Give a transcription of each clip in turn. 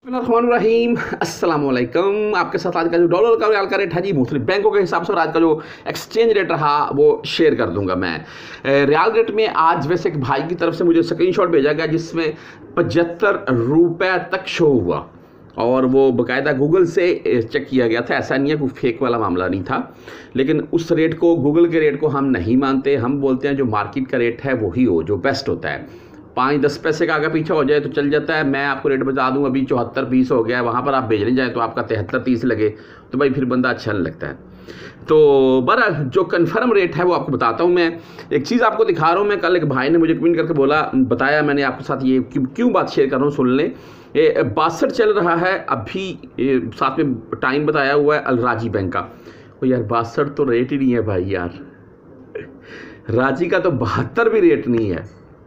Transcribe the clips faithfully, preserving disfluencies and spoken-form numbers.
रहीम अस्सलाम वालेकुम। आपके साथ आज का जो डॉलर का रियाल का रेट है जी, मुख्तलिफ बैंकों के हिसाब से, और आज का जो एक्सचेंज रेट रहा वो शेयर कर दूंगा मैं। रियाल रेट में आज वैसे एक भाई की तरफ से मुझे स्क्रीनशॉट भेजा गया जिसमें पचहत्तर रुपये तक शो हुआ, और वो बाकायदा गूगल से चेक किया गया था। ऐसा नहीं है, कोई फेक वाला मामला नहीं था, लेकिन उस रेट को, गूगल के रेट को हम नहीं मानते। हम बोलते हैं जो मार्केट का रेट है वही हो, जो बेस्ट होता है। पाँच दस पैसे का आगे पीछे हो जाए तो चल जाता है। मैं आपको रेट बता दूं, अभी चौहत्तर बीस हो गया है, वहाँ पर आप भेजने जाए तो आपका तिहत्तर तीस लगे तो भाई फिर बंदा अच्छा नहीं लगता है। तो बहरहाल जो कन्फर्म रेट है वो आपको बताता हूँ मैं। एक चीज़ आपको दिखा रहा हूँ मैं। कल एक भाई ने मुझे कमेंट करके बोला, बताया, मैंने आपके साथ ये क्यों क्यों बात शेयर कर रहा हूँ, सुन लें। ये बासठ चल रहा है अभी, साथ में टाइम बताया हुआ है अल राजी बैंक का। तो यार बासठ तो रेट ही नहीं है भाई यार, राजी का तो बहत्तर भी रेट नहीं है।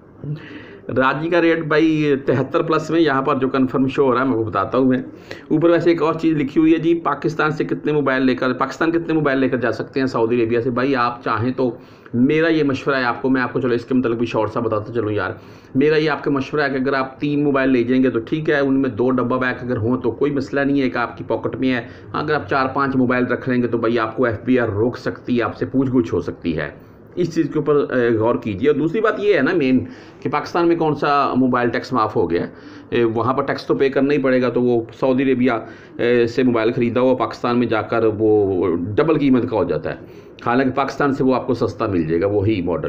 राजी का रेट भाई तिहत्तर प्लस में यहाँ पर जो कंफर्म शो हो रहा है मैं वो बताता हूँ मैं। ऊपर वैसे एक और चीज़ लिखी हुई है जी, पाकिस्तान से कितने मोबाइल लेकर पाकिस्तान कितने मोबाइल लेकर जा सकते हैं सऊदी अरेबिया से। भाई आप चाहें तो, मेरा ये मशवरा है आपको, मैं आपको चलो इसके मतलब भी शॉर्ट सा बताता चलूँ यार। मेरा ये आपका मशवरा है कि अगर आप तीन मोबाइल ले जाएंगे तो ठीक है, उनमें दो डब्बा बैग अगर हों तो कोई मसला नहीं है, एक आपकी पॉकेट में है। अगर आप चार पाँच मोबाइल रख लेंगे तो भाई आपको एफ बी आर रोक सकती है, आपसे पूछ गुछ हो सकती है। इस चीज़ के ऊपर गौर कीजिए। और दूसरी बात ये है ना मेन, कि पाकिस्तान में कौन सा मोबाइल टैक्स माफ़ हो गया, वहाँ पर टैक्स तो पे करना ही पड़ेगा। तो वो सऊदी अरेबिया से मोबाइल ख़रीदा हुआ पाकिस्तान में जाकर वो डबल कीमत का हो जाता है, हालांकि पाकिस्तान से वो आपको सस्ता मिल जाएगा वही मॉडल।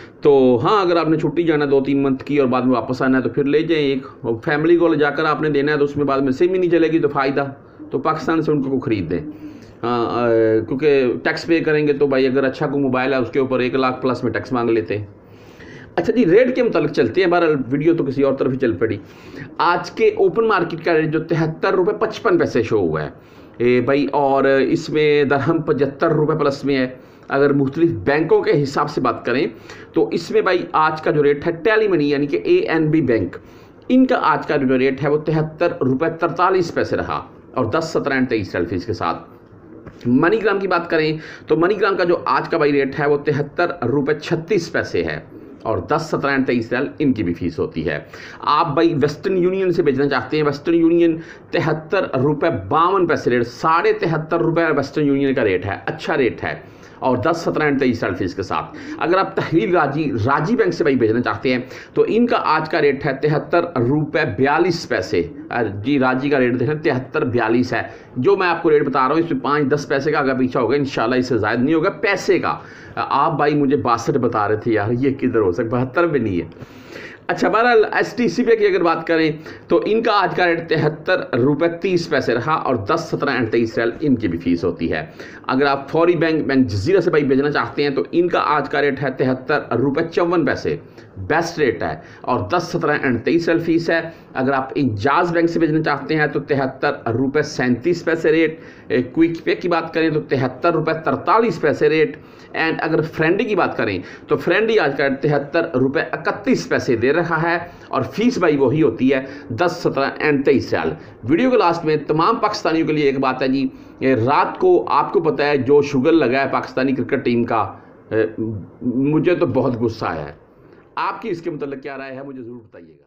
तो हाँ, अगर आपने छुट्टी जाना दो तीन मंथ की और बाद में वापस आना है तो फिर ले जाएँ एक। फैमिली को ले जाकर आपने देना है तो उसमें बाद में सिम ही नहीं चलेगी तो फ़ायदा, तो पाकिस्तान से उनको ख़रीद दें। हाँ, क्योंकि टैक्स पे करेंगे तो भाई अगर अच्छा कोई मोबाइल है उसके ऊपर एक लाख प्लस में टैक्स मांग लेते हैं। अच्छा जी, रेट के मुताबिक चलते हैं। बहरहाल वीडियो तो किसी और तरफ ही चल पड़ी। आज के ओपन मार्केट का रेट जो तिहत्तर रुपये पचपन पैसे शो हुआ है ए भाई, और इसमें दरहम पचहत्तर रुपये प्लस में है। अगर मुख्तलिफ बैंकों के हिसाब से बात करें तो इसमें भाई आज का जो रेट है टेली मनी यानी कि ए एन बी बैंक, इनका आज का जो रेट है वो तिहत्तर रुपये तरतालीस पैसे रहा, और दस सत्रह एंड तेईस सेल्फीज के साथ। मनीग्राम की बात करें तो मनीग्राम का जो आज का भाई रेट है वो तिहत्तर रुपये छत्तीस पैसे है, और दस सत्रह एंड तेईस रियाल इनकी भी फीस होती है। आप भाई वेस्टर्न यूनियन से भेजना चाहते हैं, वेस्टर्न यूनियन तिहत्तर रुपये बावन पैसे रेट, साढ़े तिहत्तर रुपये वेस्टर्न यूनियन का रेट है, अच्छा रेट है, और दस सत्रह एंड तेईस रियाल फीस के साथ। अगर आप तहवील राजी राजी बैंक से भाई भेजना चाहते हैं तो इनका आज का रेट है तिहत्तर रुपये बयालीस पैसे जी। राजी का रेट देखें तिहत्तर बयालीस है। जो मैं आपको रेट बता रहा हूँ इसमें पाँच दस पैसे का आगे पीछा होगा, इंशाल्लाह इससे ज़्यादा नहीं होगा पैसे का। आप भाई मुझे बासठ बता रहे थे यार, ये किधर हो सकता, बहत्तर भी नहीं है। अच्छा, बहरहाल एस टी सी पे की अगर बात करें तो इनका आज का रेट तिहत्तर रुपये तीस पैसे रहा, और दस सत्रह एंड तेईस रियाल इनकी भी फीस होती है। अगर आप फौरी बैंक बैंक जजीरा से भाई भेजना चाहते हैं तो इनका आज का रेट है तिहत्तर रुपये चौवन पैसे, बेस्ट रेट है, और दस सत्रह एंड तेईस रियाल फीस है। अगर आप इंजाज बैंक से भेजना चाहते हैं तो तिहत्तर रुपये सैंतीस पैसे रेट। क्विक पे की बात करें तो तिहत्तर रुपये तरतालीस पैसे रेट। एंड अगर फ्रेंडी की बात करें तो फ्रेंडी आज का तिहत्तर रुपये इकतीस पैसे दे रहा है, और फीस भाई वही होती है दस सत्रह एंड तेईस रियाल। वीडियो के लास्ट में तमाम पाकिस्तानियों के लिए एक बात है जी, रात को आपको पता है जो शुगर लगा है पाकिस्तानी क्रिकेट टीम का, मुझे तो बहुत गुस्सा आया है। आपकी इसके मतलब क्या राय है मुझे ज़रूर बताइएगा।